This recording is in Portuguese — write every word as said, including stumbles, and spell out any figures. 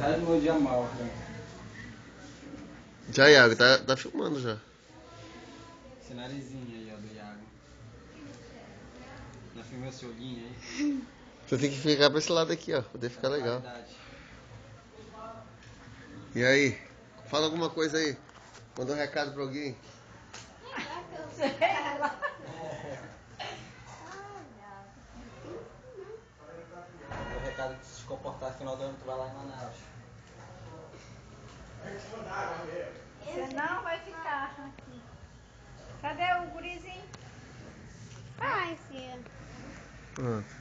metade do meu dia mal, cara. Já, Iago, tá, tá filmando já. Esse narizinho aí, ó, do Iago. Já filmou esse olhinho aí? Você tem que ficar pra esse lado aqui, ó, pra poder ficar legal. Verdade. E aí? Fala alguma coisa aí. Manda um recado pra alguém. O recado que se comportar no final do ano, tu vai lá em Manaus. Você não vai ficar aqui. Cadê o gurizinho? Ai, filha. Pronto.